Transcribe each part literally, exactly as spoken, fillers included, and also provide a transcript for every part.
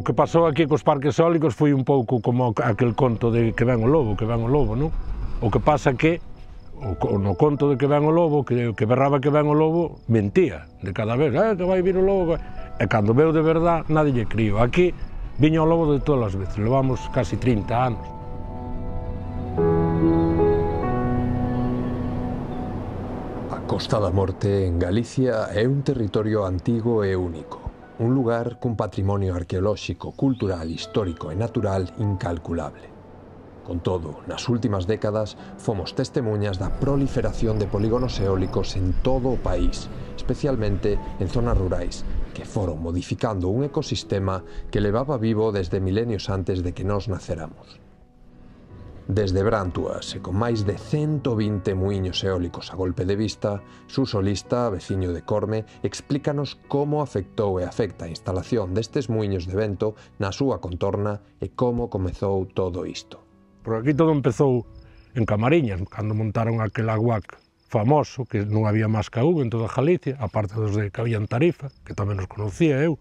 O que pasou aquí cos parques eólicos foi un pouco como aquel conto de que ven o lobo, que ven o lobo, non? O que pasa que, o, no conto de que ven o lobo, que, que berraba que ven o lobo, mentía de cada vez, eh, que vai vir o lobo, e cando veu de verdad, nadie lle crío. Aquí viña o lobo de todas as veces, levamos casi trinta anos. A Costa da Morte, en Galicia, é un territorio antigo e único. Un lugar cun patrimonio arqueolóxico, cultural, histórico e natural incalculable. Con todo, nas últimas décadas fomos testemunhas da proliferación de polígonos eólicos en todo o país, especialmente en zonas rurais, que foron modificando un ecosistema que levaba vivo desde milenios antes de que nós naceramos. Desde Brántuas, e con máis de cento vinte muiños eólicos a golpe de vista, Suso Lista, veciño de Corme, explícanos como afectou e afecta a instalación destes muiños de vento na súa contorna e como comezou todo isto. Por aquí todo empezou en Camariñas, cando montaron aquel aguac famoso, que non había máis que un en toda Galicia, aparte dos de que había en Tarifa, que tamén os conocía eu,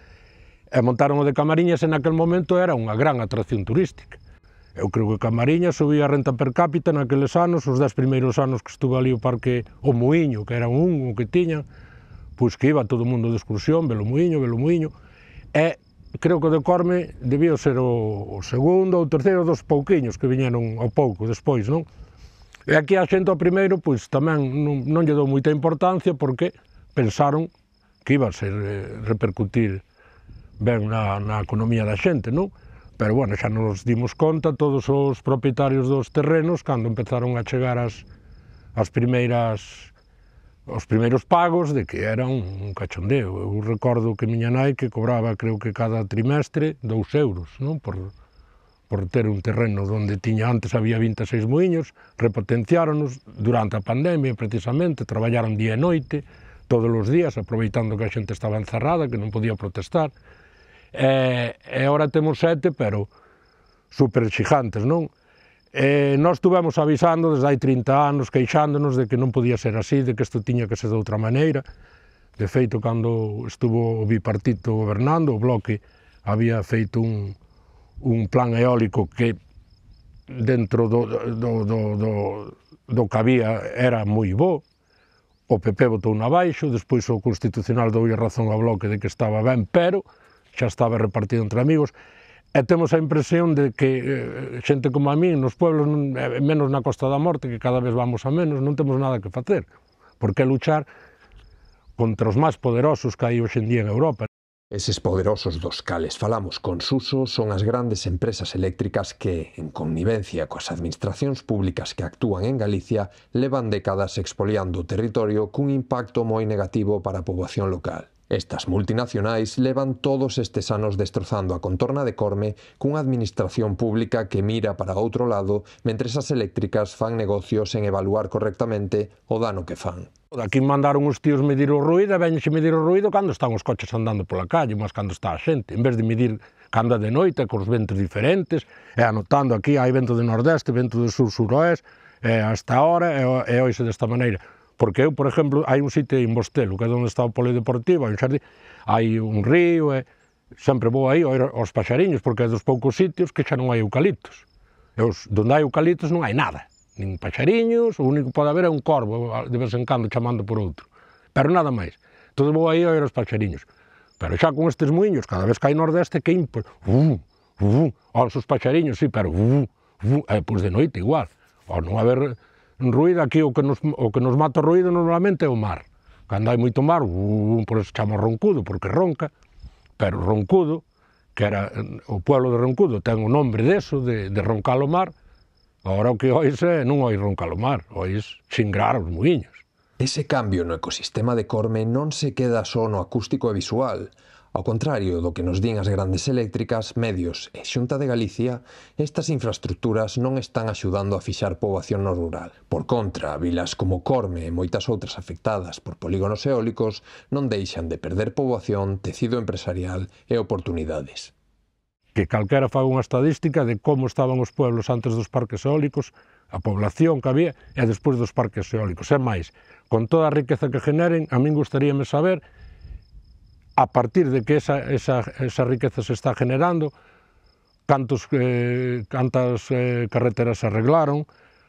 e montaron o de Camariñas e naquel momento era unha gran atracción turística. Eu creo que Camariñas subía a renta per cápita naqueles anos, os dez primeiros anos que estuve ali o parque o Muiño, que era un o que tiña, pois que iba todo o mundo de excursión, velo Muiño, velo Muiño, e creo que o de Corme debía ser o, o segundo ou terceiro dos pouquiños que viñeron ao pouco despois, non? E aquí a xente ao primeiro, pois tamén non, non lle dou moita importancia porque pensaron que iba a ser eh, repercutir ben na, na economía da xente, non? Pero, bueno, xa nos dimos conta todos os propietarios dos terrenos cando empezaron a chegar as, as primeiras, os primeiros pagos de que era un, un cachondeo. Eu recordo que miña nai que cobraba, creo que cada trimestre, dous euros, non? Por, por ter un terreno onde tiña, antes había vinte e seis muiños, repotenciáronos durante a pandemia, precisamente, traballaron día e noite, todos os días, aproveitando que a xente estaba encerrada, que non podía protestar. E, e agora temos sete, pero super xigantes, non? E nós estuvemos avisando desde hai trinta anos, queixándonos de que non podía ser así, de que isto tiña que ser de outra maneira. De feito, cando estuvo o bipartito gobernando, o Bloque había feito un, un plan eólico que dentro do, do, do, do, do que había era moi bo. O P P votou na baixo, despois o Constitucional dou razón ao Bloque de que estaba ben, pero xa estaba repartido entre amigos, e temos a impresión de que eh, xente como a mí, nos pueblos, menos na Costa da Morte, que cada vez vamos a menos, non temos nada que facer, porque luchar contra os máis poderosos que hai hoxe en día en Europa. Eses poderosos dos cales falamos con Suso son as grandes empresas eléctricas que, en connivencia coas administracións públicas que actúan en Galicia, levan décadas expoliando o territorio cun impacto moi negativo para a poboación local. Estas multinacionais levan todos estes anos destrozando a contorna de Corme cunha administración pública que mira para outro lado mentres as eléctricas fan negocios en evaluar correctamente o dano que fan. Aquí mandaron os tíos medir o ruído e veñense medir o ruído cando están os coches andando pola calle, mas cando está a xente, en vez de medir cando é de noite, cos ventos diferentes, e anotando aquí hai vento de nordeste, vento de sur-suroeste, e hasta ahora, e, e hoxe desta maneira. Porque eu, por exemplo, hai un sitio en Bostelo, que é onde está o polideportivo, hai un xardín, hai un río, e sempre vou aí aos paxariños, porque é dos poucos sitios que xa non hai eucaliptos. E os, donde hai eucaliptos non hai nada, nin paxariños, o único que pode haber é un corvo, de vez en cando chamando por outro, pero nada máis. Entón vou aí aos paxariños. Pero xa con estes muiños, cada vez que hai nordeste, que impo, uh, uh, aos paxariños, sí, pero uh, uh, e pois de noite igual, ao non haber ruído, aquí o que nos, o que nos mata o ruído normalmente é o mar. Cando hai moito mar, uh, por eso chama roncudo, porque ronca, pero roncudo, que era o pueblo de Roncudo, ten o nombre deso, de, de roncar o mar, agora o que oís é, non oís roncar o mar, oís xingrar os muiños. Ese cambio no ecosistema de Corme non se queda só no acústico e visual. Ao contrario do que nos din as grandes eléctricas, medios e Xunta de Galicia, estas infraestructuras non están axudando a fixar poboación no rural. Por contra, vilas como Corme e moitas outras afectadas por polígonos eólicos non deixan de perder poboación, tecido empresarial e oportunidades. Que calquera faga unha estadística de como estaban os pueblos antes dos parques eólicos, a población que había, e despois dos parques eólicos. É máis, con toda a riqueza que generen, a min gustaríame saber a partir de que esa, esa, esa riqueza se está generando, cantos, eh, cantas eh, carreteras se arreglaron,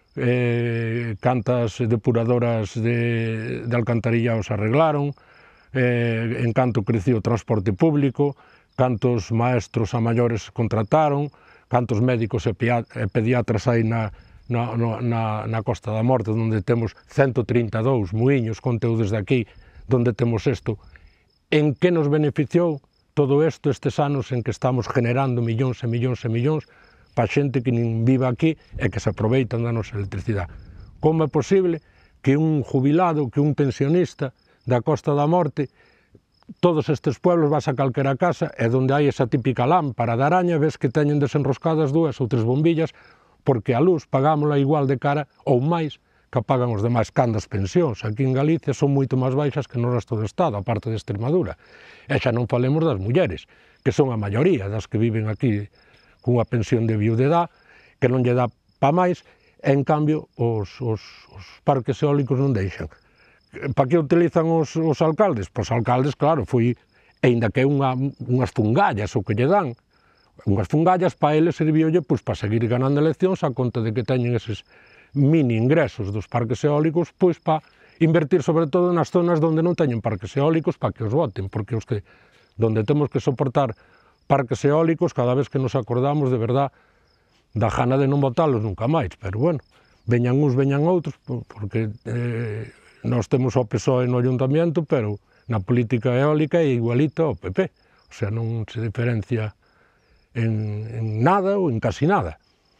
eh, cantas depuradoras de, de alcantarillado se arreglaron, eh, en canto creció o transporte público, cantos maestros a maiores contrataron, cantos médicos e pediatras hai na, na, na, na Costa da Morte, onde temos ciento trinta e dous muiños, conteu desde aquí, onde temos isto. En que nos beneficiou todo isto estes anos en que estamos generando millóns e millóns e millóns para xente que nin vive aquí e que se aproveitan da nosa electricidade? Como é posible que un jubilado, que un pensionista da Costa da Morte, todos estes pueblos vas a calquera casa e onde hai esa típica lámpara de araña, ves que teñen desenroscadas dúas ou tres bombillas, porque a luz pagámola igual de cara ou máis que pagan os demais, cando as pensións aquí en Galicia son moito máis baixas que no resto do Estado, a parte de Extremadura. E xa non falemos das mulleres, que son a maioría das que viven aquí cunha pensión de viudedad, que non lle dá pa máis, e en cambio os, os, os parques eólicos non deixan. Para que utilizan os, os alcaldes? Pois alcaldes, claro, foi, ainda que unha, unhas fungallas o que lle dan, unhas fungallas para eles serviolle pois, para seguir ganando eleccións a conta de que teñen eses mini ingresos dos parques eólicos, pois para invertir sobre todo nas zonas onde non teñen parques eólicos para que os voten, porque os que donde temos que soportar parques eólicos, cada vez que nos acordamos de verdad da gana de non votalos nunca máis, pero bueno, veñan uns, veñan outros, porque eh, nós temos o P S O E no Ayuntamiento, pero na política eólica é igualita ao P P, o sea, non se diferencia en, en nada ou en casi nada.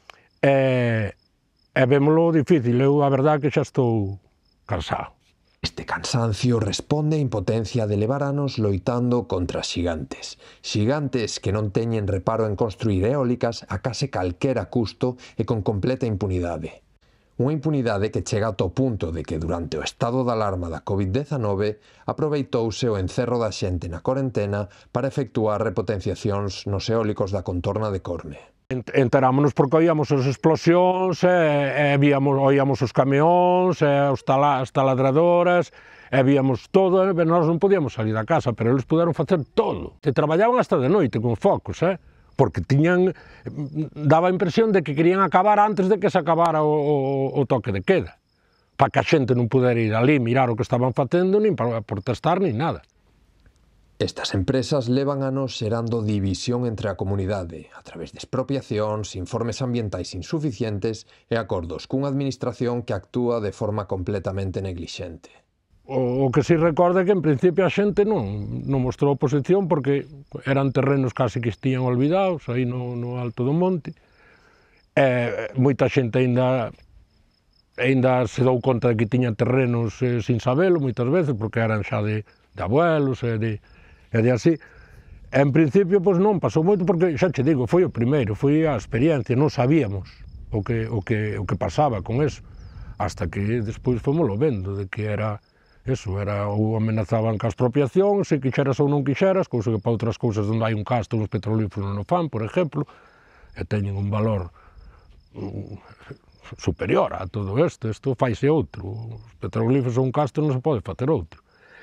E, e vémolo difícil, eu a verdade que xa estou cansado. Este cansancio responde á impotencia de levar anos loitando contra xigantes. Xigantes que non teñen reparo en construir eólicas a case calquera custo e con completa impunidade. Unha impunidade que chega ata o punto de que durante o estado de alarma da covid dezanove aproveitouse o encerro da xente na corentena para efectuar repotenciacións nos eólicos da contorna de Corne. Enterámonos porque oíamos as explosións, e, e víamos, oíamos os camións, e os tala, as taladradoras, e víamos todo, e nós non podíamos salir da casa, pero eles puderon facer todo. Se traballaban hasta de noite con focos, eh? Porque tiñan, daba a impresión de que querían acabar antes de que se acabara o, o, o toque de queda, para que a xente non pudera ir ali mirar o que estaban facendo, nin para protestar, nin nada. Estas empresas levan anos xerando división entre a comunidade a través de expropiacións, informes ambientais insuficientes e acordos cunha administración que actúa de forma completamente neglixente. O, o que si recorda é que en principio a xente non, non mostrou oposición porque eran terrenos casi que estiñan olvidados aí no, no alto do monte, e moita xente ainda ainda se dou conta de que tiña terrenos eh, sin sabelo moitas veces porque eran xa de, de abuelos e de E de así, en principio, pois non pasou moito, porque xa che digo, foi o primeiro, foi a experiencia, non sabíamos o que, o que, o que pasaba con eso, hasta que despois fomoslo vendo, de que era, eso, era, ou amenazaban ca expropiación, se quixeras ou non quixeras, cousa que para outras cousas onde hai un casto, os petrolíferos non o fan, por exemplo, e teñen un valor um, superior a todo isto, isto faise outro, os petrolíferos ou un casto non se pode facer outro.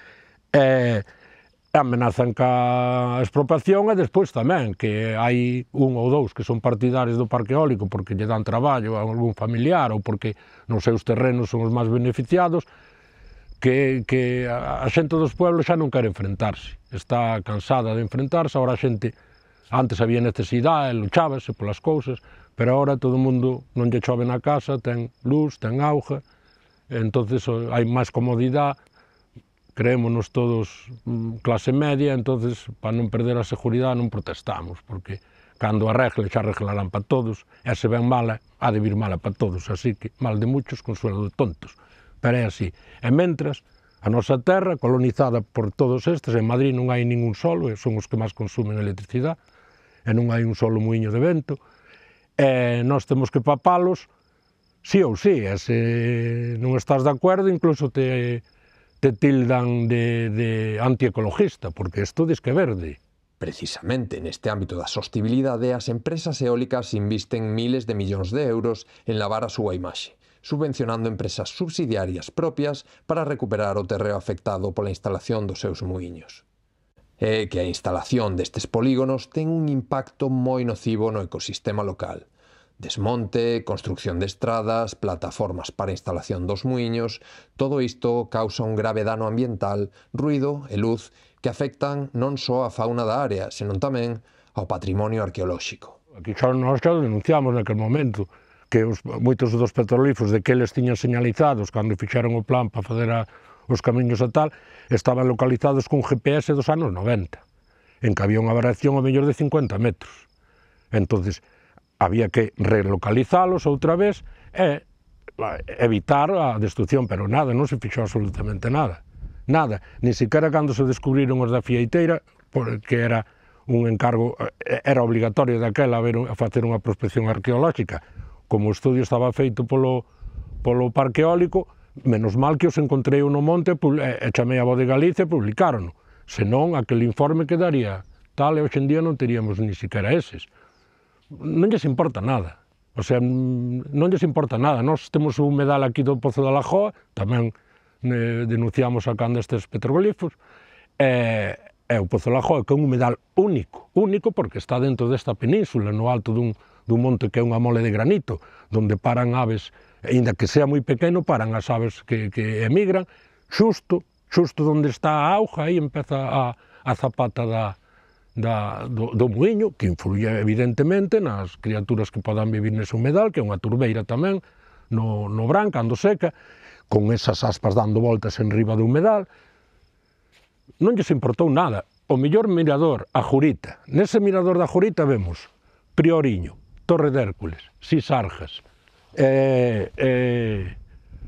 E, amenazan ca expropiación e despois tamén que hai un ou dous que son partidarios do parque eólico porque lle dan traballo a algún familiar ou porque nos seus terrenos son os máis beneficiados, que, que a xente dos pueblos xa non quere enfrentarse, está cansada de enfrentarse. Agora a xente, antes había necesidade, luchábase polas cousas, pero agora todo o mundo non lle chove na casa, ten luz, ten auga, entonces hai máis comodidade. Creémonos todos clase media, entonces, para non perder a seguridade, non protestamos, porque cando arregle, xa arreglarán para todos, e se ven mala, ha de vir mala para todos, así que mal de muchos, consuelo de tontos. Pero é así. E mentras, a nosa terra, colonizada por todos estes, en Madrid non hai ningún solo, e son os que máis consumen electricidade, e non hai un solo muiño de vento, e nós temos que papalos, sí ou sí, e se non estás de acordo, incluso te... te tildan de, de antiecologista, porque isto diz que é verde. Precisamente neste ámbito da sostibilidade, as empresas eólicas invisten miles de millóns de euros en lavar a súa imaxe, subvencionando empresas subsidiarias propias para recuperar o terreo afectado pola instalación dos seus muiños. é que a instalación destes polígonos ten un impacto moi nocivo no ecosistema local. Desmonte, construcción de estradas, plataformas para a instalación dos muiños, todo isto causa un grave dano ambiental, ruído e luz que afectan non só a fauna da área, senón tamén ao patrimonio arqueolóxico. Aquí xa nós xa denunciamos naquele momento que os, moitos dos petrolíferos de que eles tiñan señalizados cando fixeron o plan para fazer a, os camiños e tal, estaban localizados con G P S dos anos noventa, en que había unha variación ao mellor de cincuenta metros. Entonces, había que relocalizalos outra vez e evitar a destrucción, pero nada, non se fixou absolutamente nada. Nada, ni siquiera cando se descubriron os da Fieiteira, porque era un encargo, era obligatorio daquela a facer unha prospección arqueolóxica. Como o estudio estaba feito polo, polo parque eólico, menos mal que os encontrei no monte e chamei a Voz de Galicia e publicaron. Senón, aquel informe quedaría tal e hoxe en día non teríamos ni siquiera eses. Non lles importa nada, o sea, non lles importa nada. Nós temos un humedal aquí do Pozo da Lagoa, tamén eh, denunciamos sacando estes petroglifos, e, e o Pozo da Lagoa que é un humedal único, único porque está dentro desta península, no alto dun, dun monte que é unha mole de granito, donde paran aves, aínda que sea moi pequeno, paran as aves que, que emigran, xusto, xusto onde está a auga, aí empeza a, a zapata da, Da, do, do muiño, que influye evidentemente nas criaturas que podan vivir nese humedal, que é unha turbeira tamén, no, no verán, cando seca, con esas aspas dando voltas en riba do humedal. Non lles importou nada. O mellor mirador, a Jurita. Nese mirador da Jurita vemos Prioriño, Torre de Hércules, Sisargas, eh, eh,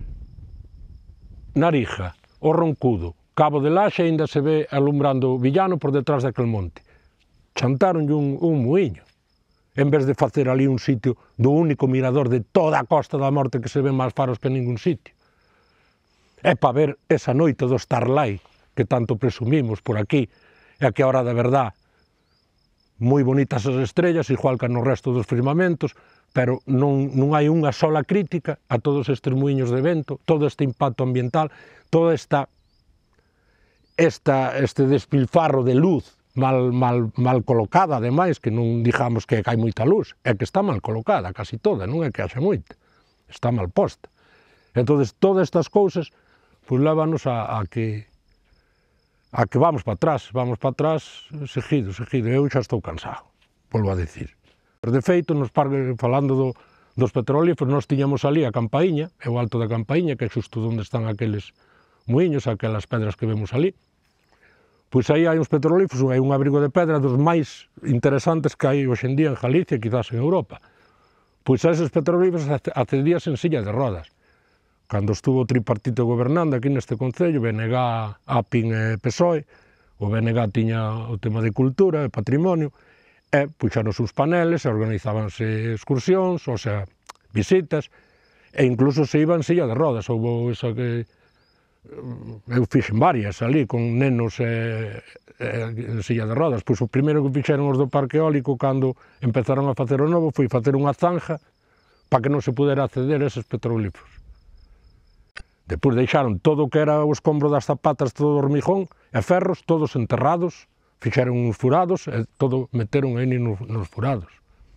Narija, o Roncudo, Cabo de Laxe, ainda se ve alumbrando Villano por detrás daquel monte. Chantaronlle un, un muiño, en vez de facer ali un sitio do único mirador de toda a Costa da Morte que se ven máis faros que en ningún sitio. É para ver esa noite do Starlight que tanto presumimos por aquí, e que a hora da verdad, moi bonitas as estrellas, igual que no resto dos firmamentos, pero non, non hai unha sola crítica a todos estes muiños de vento, todo este impacto ambiental, toda esta, esta este despilfarro de luz, Mal, mal, mal colocada, ademais, que non digamos que hai moita luz, é que está mal colocada, casi toda, non é que haxa moita, está mal posta. Entón, todas estas cousas, pois lévanos a, a que a que vamos para atrás, vamos para atrás, seguido, seguido, eu xa estou cansado, volvo a decir. De feito, nos parques, falando do, dos petrolíferos, nós tiñamos ali a Campaíña, é o alto da Campaíña, que é xusto onde están aqueles muiños, aquelas pedras que vemos ali. Pois aí hai uns petrolíferos, hai un abrigo de pedra dos máis interesantes que hai hoxe en día en Galicia, quizás en Europa. Pois a eses petrolíferos accedías en silla de rodas. Cando estuvo o tripartito gobernando aquí neste concello, B N G, A P I N e P S O E, o B N G tiña o tema de cultura e patrimonio, e puxaron os seus paneles, e organizábanse excursións, ou sea, visitas, e incluso se iban en silla de rodas. Houve esa que eu fixen varias ali, con nenos e, e, en silla de rodas. Pois o primeiro que fixeron os do parque eólico cando empezaron a facer o novo foi facer unha zanja para que non se pudera acceder a eses petrolíferos. Depois deixaron todo o que era o escombro das zapatas, todo o hormigón e ferros, todos enterrados, fixeron uns furados e todo meteron aí nos, nos furados.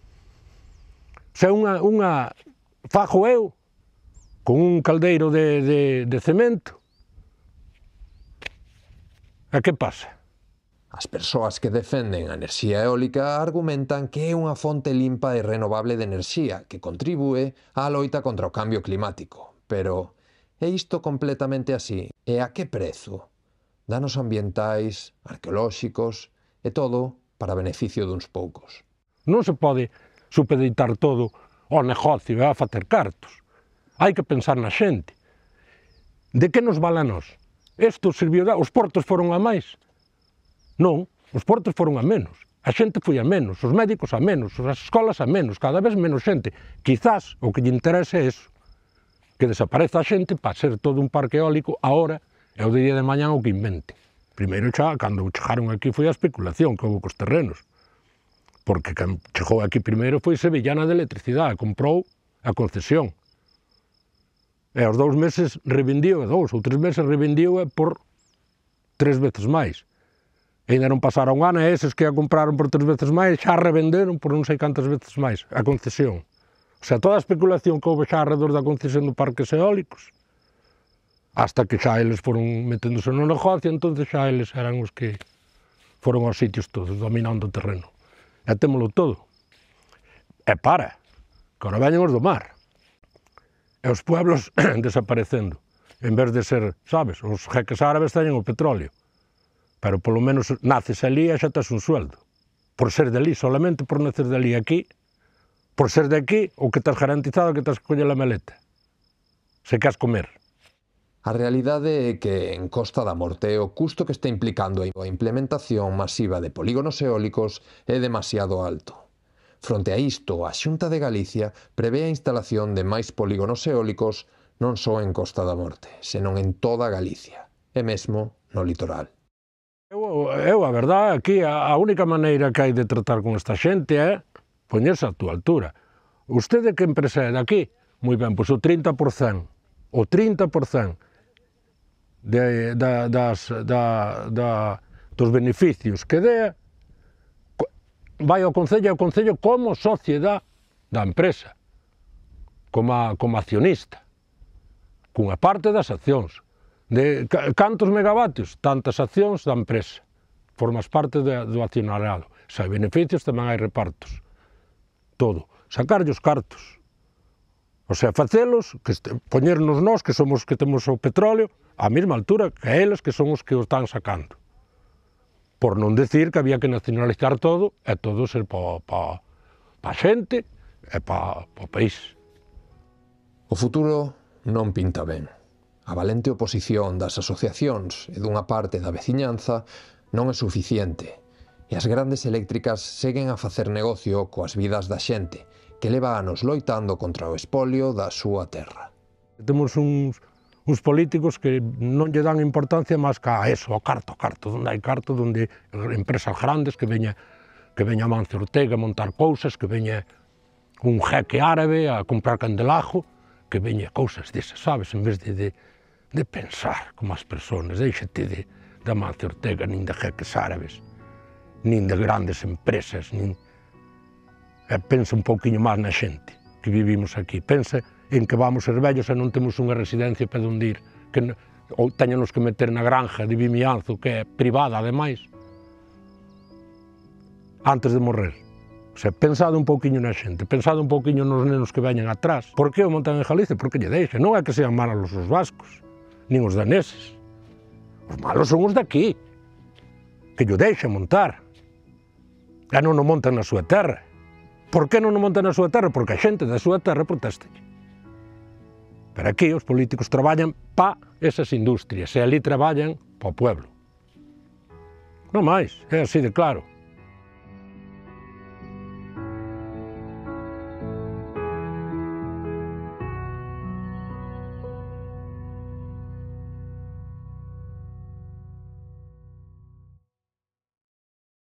Se unha, unha fajo eu con un caldeiro de, de, de cemento. E que pasa? As persoas que defenden a enerxía eólica argumentan que é unha fonte limpa e renovable de enerxía que contribúe á loita contra o cambio climático. Pero é isto completamente así? E a que prezo? Danos ambientais, arqueolóxicos e todo para beneficio duns poucos. Non se pode supeditar todo ao negocio e a facer cartos. Hai que pensar na xente. De que nos vale a nós? Isto serviu da... Os portos foron a máis? Non, os portos foron a menos. A xente foi a menos, os médicos a menos, as escolas a menos, cada vez menos xente. Quizás o que lle interesa é eso, que desapareza a xente para ser todo un parque eólico ahora e o día de mañán o que invente. Primeiro xa, cando chegaron aquí foi a especulación que houve cos terrenos, porque quen chegou aquí primeiro foi Sevillana de Electricidade, comprou a concesión. E aos dous meses revendiu, e dous ou tres meses revendiu por tres veces máis. Ainda non pasara un ano e eses que a compraron por tres veces máis xa revenderon por non sei cantas veces máis a concesión. O sea, toda a especulación que houve xa alrededor da concesión de parques eólicos, hasta que xa eles foron meténdose no negocio, entonces xa eles eran os que foron aos sitios todos, dominando o terreno. E témolo todo. E para, que ahora veñen os do mar. E os pueblos desaparecendo. En vez de ser, sabes, os jeques árabes teñen o petróleo. Pero polo menos naces ali e xa tes un sueldo. Por ser de ali, solamente por nacer de ali. Aquí, por ser de aquí, o que tes garantizado é que tes que coller a maleta. Se queres comer. A realidade é que en Costa da Morte o custo que está implicando a implementación masiva de polígonos eólicos é demasiado alto. Fronte a isto, a Xunta de Galicia prevé a instalación de máis polígonos eólicos non só en Costa da Morte, senón en toda Galicia, e mesmo no litoral. Eu, eu, a verdade, aquí a, a única maneira que hai de tratar con esta xente é poñerse a túa altura. Ustede que empresa é daqui? Moi ben, pois o trinta por cento, o trinta por cento de, da, das, da, da, dos beneficios que dea vai ao Concello, ao Concello como sociedade da empresa, como, a, como accionista, cunha parte das accións. De cantos megavatios? Tantas accións da empresa. Formas parte de, do accionariado. Se hai beneficios, tamén hai repartos. Todo. Sacarlle os cartos. O sea, facelos, que poñernos nós, que somos que temos o petróleo, á mesma altura que eles, que son os que o están sacando. Por non decir que había que nacionalizar todo, e todo ser pa, pa, pa xente e pa, pa país. O futuro non pinta ben. A valente oposición das asociacións e dunha parte da veciñanza non é suficiente, e as grandes eléctricas seguen a facer negocio coas vidas da xente, que leva anos loitando contra o espolio da súa terra. Temos uns, uns políticos que non lle dan importancia máis que a eso, ao carto, carto, onde hai carto, onde empresas grandes, que veña, que veña Mancio Ortega a montar cousas, que veña un jeque árabe a comprar candelajo, que veña cousas desas, sabes, en vez de, de de pensar como as persoas, deixate de, de Mancio Ortega, nin de jeques árabes, nin de grandes empresas, nin... E pensa un pouquiño máis na xente que vivimos aquí, pensa en que vamos ser vellos e non temos unha residencia para onde ir, que, ou teñanos que meter na granja de Vimianzo, que é privada, ademais, antes de morrer. O sea, pensado un pouquiño na xente, pensado un pouquiño nos nenos que veñen atrás. Por que o montan en Galicia? Porque lle deixa. Non é que sean malos os vascos, nin os daneses. Os malos son os daqui, que lle deixan montar. E non o montan na súa terra. Por que non o montan na súa terra? Porque a xente da súa terra protesta. Pero aquí os políticos traballan pa esas industrias, e ali traballan pa o pueblo. Non máis, é así de claro.